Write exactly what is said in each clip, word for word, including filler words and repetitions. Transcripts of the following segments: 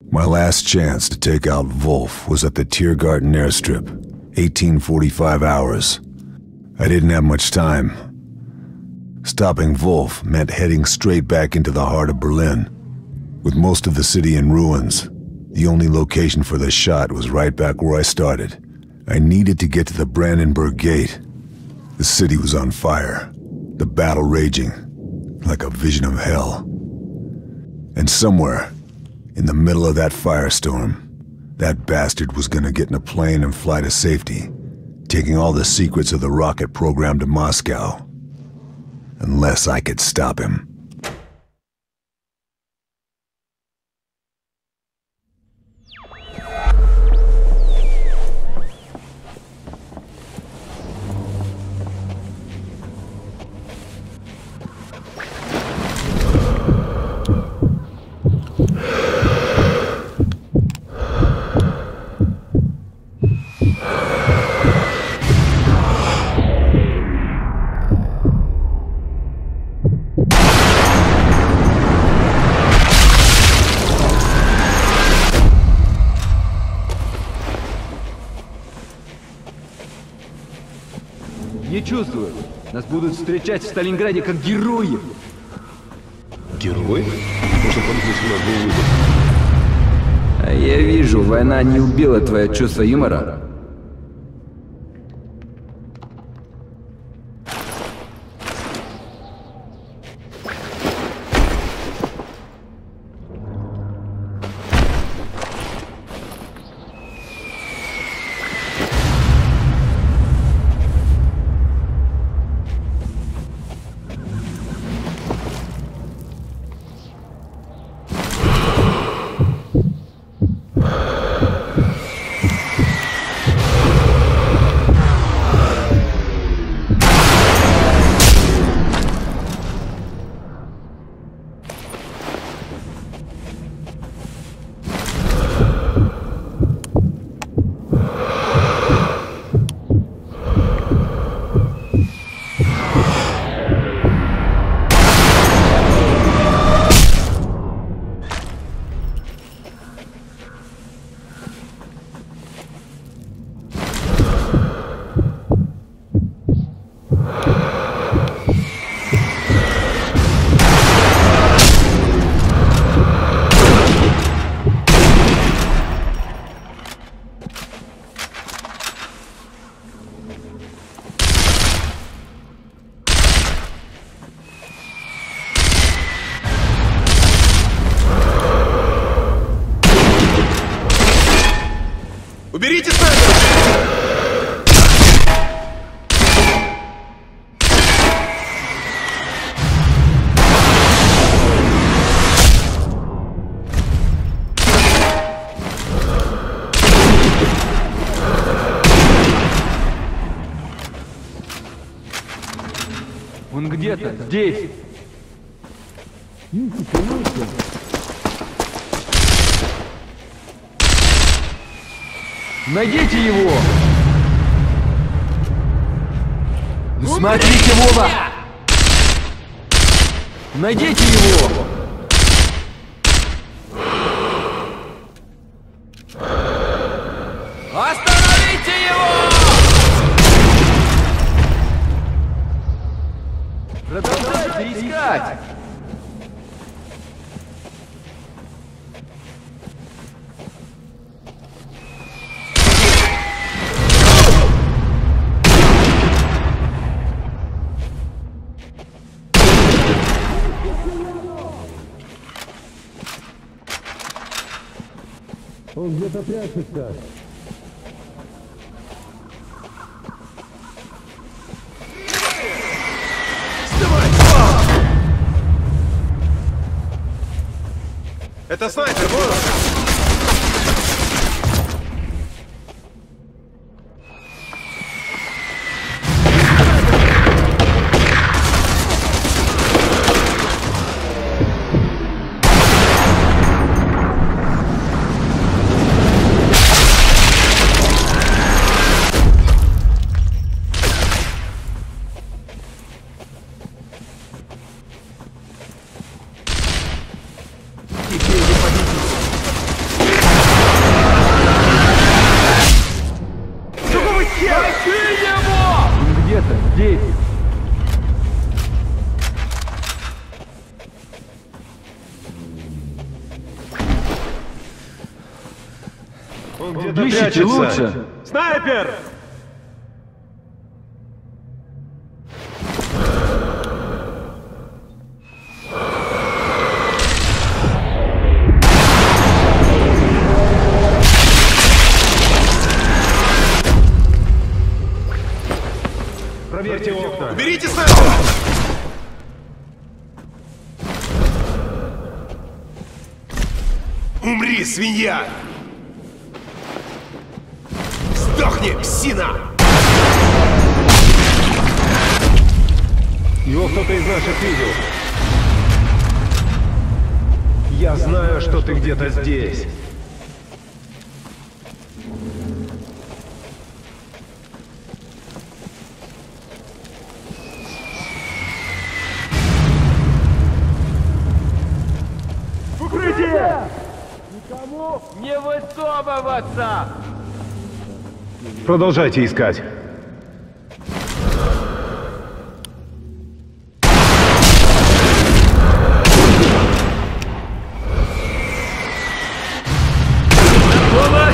My last chance to take out Wolf was at the Tiergarten airstrip, eighteen forty-five hours. I didn't have much time. Stopping Wolf meant heading straight back into the heart of Berlin. With most of the city in ruins, the only location for the shot was right back where I started. I needed to get to the Brandenburg Gate. The city was on fire, the battle raging, like a vision of hell. And somewhere, in the middle of that firestorm, that bastard was gonna get in a plane and fly to safety, taking all the secrets of the rocket program to Moscow. Unless I could stop him. Не чувствую. Нас будут встречать в Сталинграде как героев. Герой? Можно подумать, у нас был выбор. А я вижу, война не убила твое чувство юмора. Уберите снайпера! Он где-то здесь. Найдите его! Смотрите в оба! Найдите его! Остановите его! Продолжайте искать! Он где-то прячется. Это снайпер, вон он! Теперь вы победите. Он где-то Дышите прячется. лучше! Снайпер! Проверьте окна. Берите снайпера! Умри, свинья! Сдохни, псина! Его кто-то из наших видел. Я знаю, что ты где-то здесь. Укрытие! Никому не высовываться! Продолжайте искать. Помощь!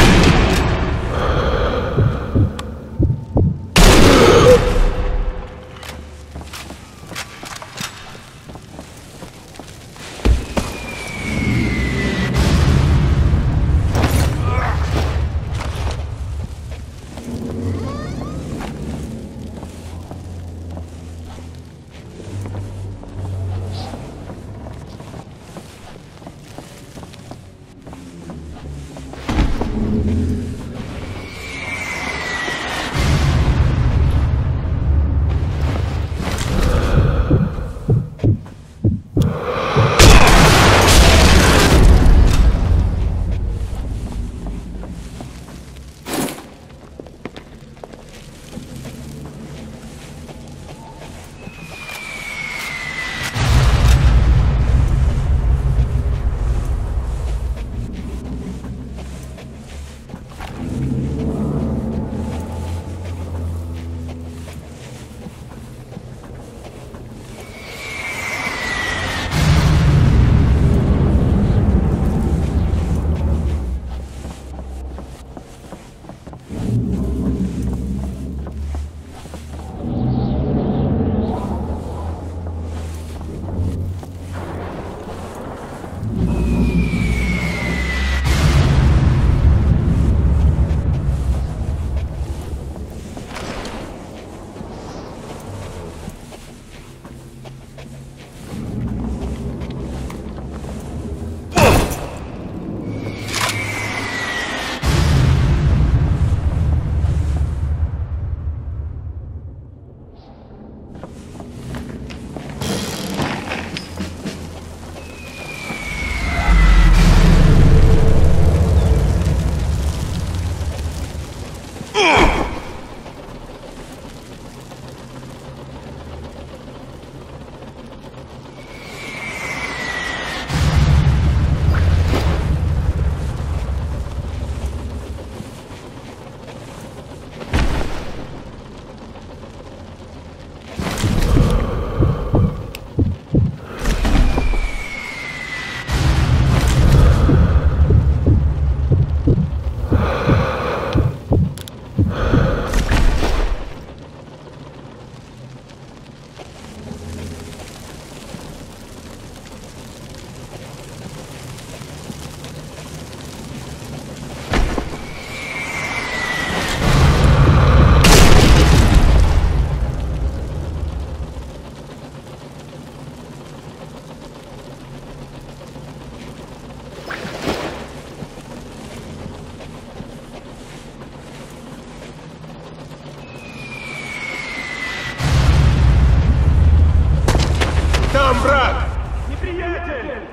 Там враг! Неприятель!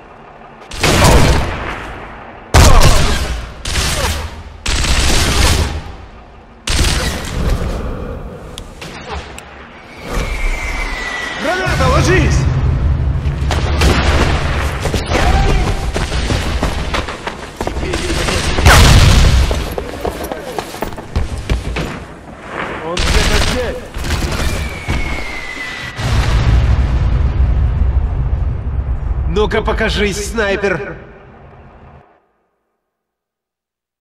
Граната, ложись! Он где-то здесь! Ну-ка покажись, снайпер!